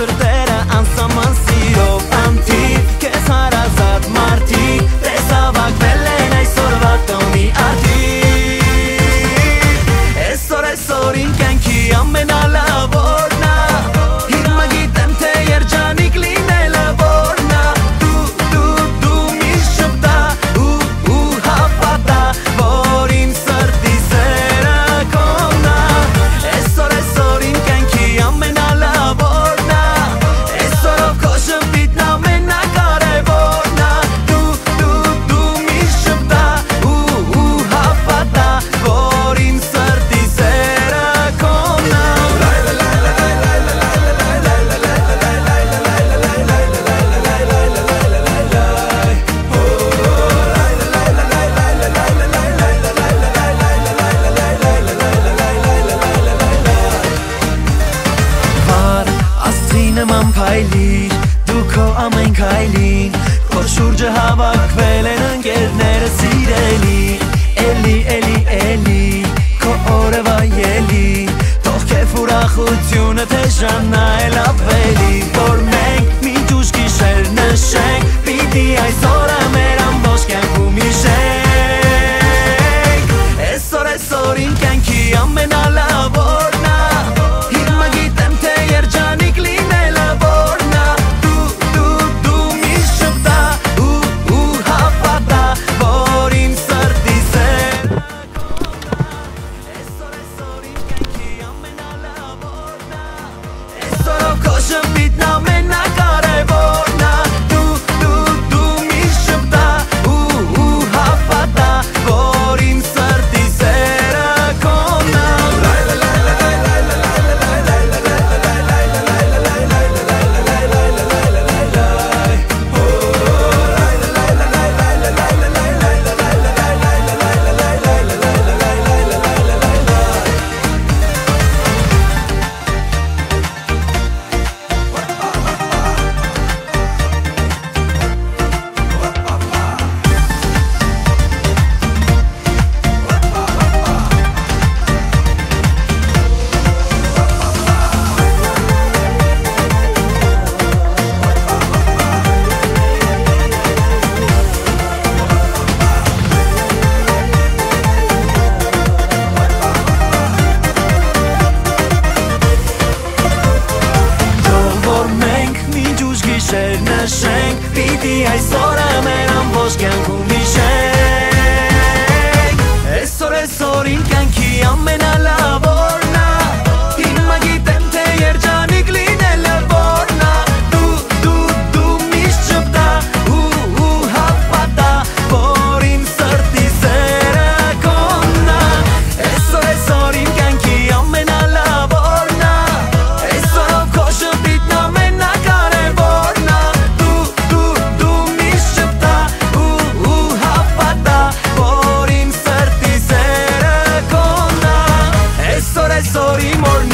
սրտերը անսահման սիրով անթիվ Քեզ հարազատ մարդիկ տեսավակվել են այսօրվա տոնի արդիվ Այսօր իմ կյանքի ամենալավորն ա Հիմա գիտեմ թե երջանիկ լինելը որն ա Դու միշտ շպտա ու հապատա Որ իմ սրտի սերը քոնն ա Այսօր իմ կյանքի ամենալավորն ա Այսօրով քո շփիթն ամենակարևորն ա Դու միշտ շպտա ու հապատա Որ իմ սրտի սերը քոնն ա Նման փայլիր, դու քո ամեն քայլին Քո շուրջը հավաքվել են ընկերները սիրելի Էլի, քո օրը վայելի Թող քեֆ ուրախությունը թե ժանայել ավելի Որ մենք մինչ ուշ գիշեր նշենք Պիտի այսօրը մեր ամբողջ կյանքում հիշենք Այսօր իմ կյանքի ամենալավորն ա Հիմա գիտեմ թե երջանիկ լինելը որն ա Դու միշտ շպտա ու հապատա Որ իմ սրտի սերը Այսօր իմ կյանքի ամենալավորն ա Այսօրով քո շփիթն ամենակարևորն ա Դու միշտ շպտա ու հապատա Որ իմ սրտի սերը քոնն ա Նշենք, պիտի այսօրը մեր ամբողջ կյանքում հիշենք Այսօր իմ կյանքի ամենալավորն ա Հիմա գիտեմ թե երջանիկ լինելը որն ա Դու միշտ շպտա ու հապատա Որ իմ սրտի սերը քոնն ա Այսօր իմ կյանքի ամենալավորն ա Այսօրով քո շփիթն ամենակարևորն ա Sorry, more